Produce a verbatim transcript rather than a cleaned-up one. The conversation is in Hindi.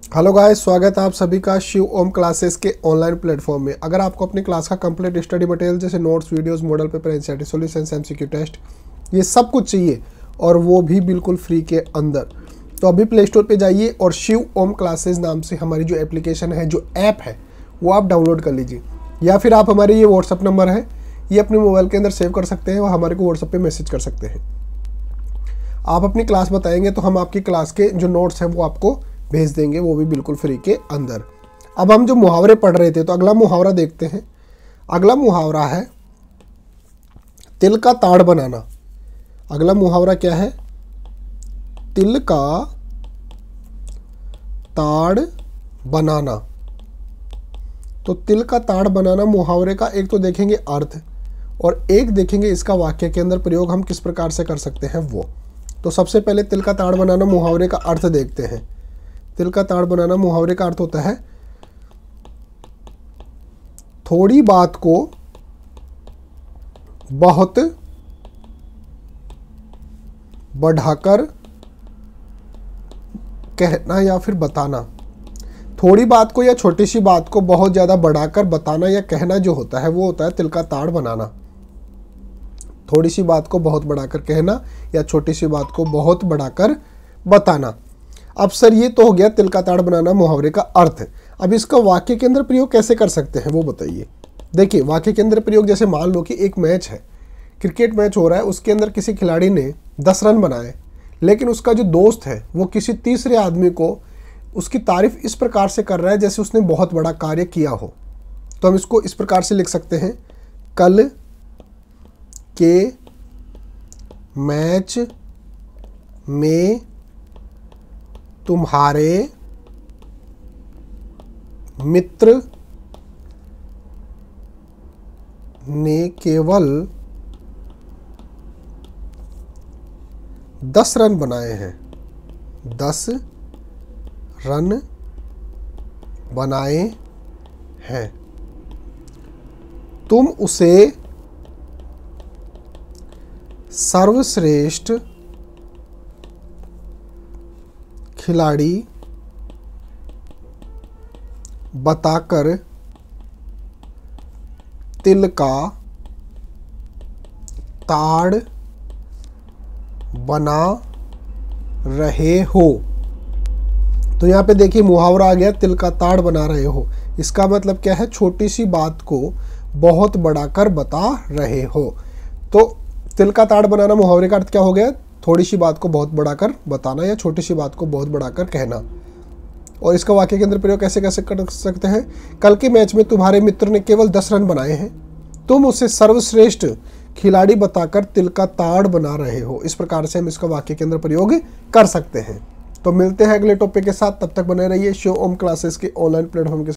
हेलो गाइस, स्वागत है आप सभी का शिव ओम क्लासेस के ऑनलाइन प्लेटफॉर्म में। अगर आपको अपनी क्लास का कंप्लीट स्टडी मटेरियल जैसे notes, videos, model paper, NCERT solutions, MCQ test, ये सब कुछ चाहिए और वो भी बिल्कुल फ्री के अंदर, तो अभी प्ले स्टोर पे जाइए और शिव ओम क्लासेस नाम से हमारी जो एप्लीकेशन है, जो ऐप है, वो आप डाउनलोड कर लीजिए। या फिर आप हमारे ये व्हाट्सअप नंबर है, ये अपने मोबाइल के अंदर सेव कर सकते हैं और हमारे को व्हाट्सअप पर मैसेज कर सकते हैं। आप अपनी क्लास बताएंगे तो हम आपकी क्लास के जो नोट्स हैं वो आपको भेज देंगे, वो भी बिल्कुल फ्री के अंदर। अब हम जो मुहावरे पढ़ रहे थे, तो अगला मुहावरा देखते हैं। अगला मुहावरा है तिल का ताड़ बनाना। अगला मुहावरा क्या है? तिल का ताड़ बनाना। तो तिल का ताड़ बनाना मुहावरे का एक तो देखेंगे अर्थ, और एक देखेंगे इसका वाक्य के अंदर प्रयोग हम किस प्रकार से कर सकते हैं वो। तो सबसे पहले तिल का ताड़ बनाना मुहावरे का अर्थ देखते हैं। तिल का ताड़ बनाना मुहावरे का अर्थ होता है थोड़ी बात को बहुत बढ़ाकर कहना या फिर बताना। थोड़ी बात को या छोटी सी बात को बहुत ज़्यादा बढ़ाकर बताना या कहना जो होता है वो होता है तिल का ताड़ बनाना। थोड़ी सी बात को बहुत बढ़ाकर कहना या छोटी सी बात को बहुत बढ़ाकर बताना। अब सर ये तो हो गया तिल का ताड़ बनाना मुहावरे का अर्थ। अब इसका वाक्य के अंदर प्रयोग कैसे कर सकते हैं वो बताइए। देखिए, वाक्य के अंदर प्रयोग जैसे मान लो कि एक मैच है, क्रिकेट मैच हो रहा है, उसके अंदर किसी खिलाड़ी ने दस रन बनाए, लेकिन उसका जो दोस्त है वो किसी तीसरे आदमी को उसकी तारीफ इस प्रकार से कर रहा है जैसे उसने बहुत बड़ा कार्य किया हो। तो हम इसको इस प्रकार से लिख सकते हैं, कल के मैच में तुम्हारे मित्र ने केवल दस रन बनाए हैं। दस रन बनाए हैं। तुम उसे सर्वश्रेष्ठ खिलाड़ी बताकर तिल का ताड़ बना रहे हो। तो यहाँ पे देखिए मुहावरा आ गया, तिल का ताड़ बना रहे हो। इसका मतलब क्या है? छोटी सी बात को बहुत बढ़ाकर बता रहे हो। तो तिल का ताड़ बनाना मुहावरे का अर्थ क्या हो गया? थोड़ी सी बात को बहुत बढ़ाकर बताना या छोटी सी बात को बहुत बढ़ाकर कहना। और इसका वाक्य के अंदर प्रयोग कैसे कैसे कर सकते हैं? कल के मैच में तुम्हारे मित्र ने केवल दस रन बनाए हैं, तुम उसे सर्वश्रेष्ठ खिलाड़ी बताकर तिल का ताड़ बना रहे हो। इस प्रकार से हम इसका वाक्य के अंदर प्रयोग कर सकते हैं। तो मिलते हैं अगले टॉपिक के साथ, तब तक बने रहिए शिव ओम क्लासेस के ऑनलाइन प्लेटफॉर्म के साथ।